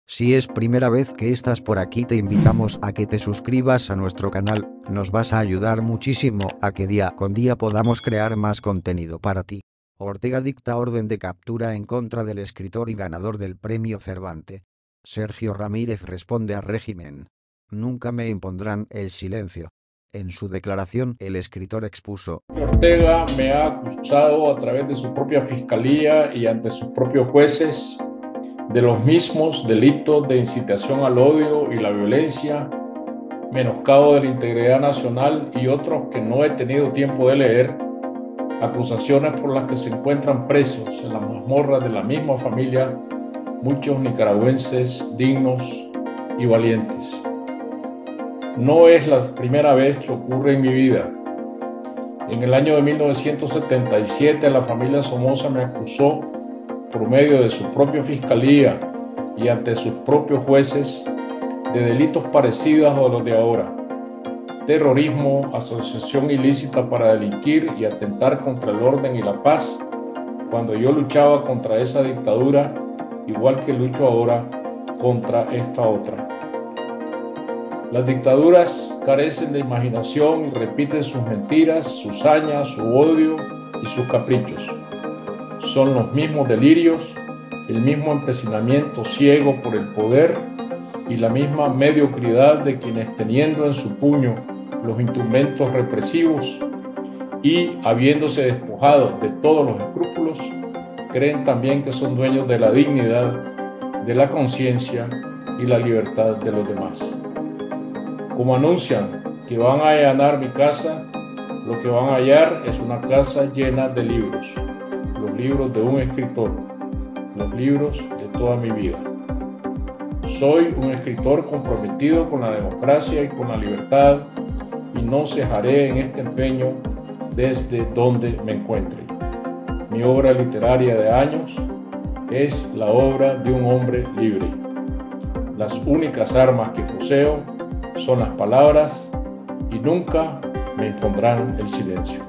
Si es primera vez que estás por aquí, te invitamos a que te suscribas a nuestro canal, nos vas a ayudar muchísimo a que día con día podamos crear más contenido para ti. Ortega dicta orden de captura en contra del escritor y ganador del premio Cervantes. Sergio Ramírez responde al régimen. Nunca me impondrán el silencio. En su declaración, el escritor expuso: Ortega me ha acusado a través de su propia fiscalía y ante sus propios jueces de los mismos delitos de incitación al odio y la violencia, menoscabo de la integridad nacional y otros que no he tenido tiempo de leer, acusaciones por las que se encuentran presos en las mazmorras de la misma familia muchos nicaragüenses dignos y valientes. No es la primera vez que ocurre en mi vida. En el año de 1977 la familia Somoza me acusó por medio de su propia fiscalía y ante sus propios jueces de delitos parecidos a los de ahora: terrorismo, asociación ilícita para delinquir y atentar contra el orden y la paz, cuando yo luchaba contra esa dictadura, igual que lucho ahora contra esta otra. Las dictaduras carecen de imaginación y repiten sus mentiras, sus sañas, su odio y sus caprichos. Son los mismos delirios, el mismo empecinamiento ciego por el poder y la misma mediocridad de quienes, teniendo en su puño los instrumentos represivos y habiéndose despojado de todos los escrúpulos, creen también que son dueños de la dignidad, de la conciencia y la libertad de los demás. Como anuncian que van a allanar mi casa, lo que van a hallar es una casa llena de libros, los libros de un escritor, los libros de toda mi vida. Soy un escritor comprometido con la democracia y con la libertad y no cejaré en este empeño desde donde me encuentre. Mi obra literaria de años es la obra de un hombre libre. Las únicas armas que poseo son las palabras y nunca me impondrán el silencio.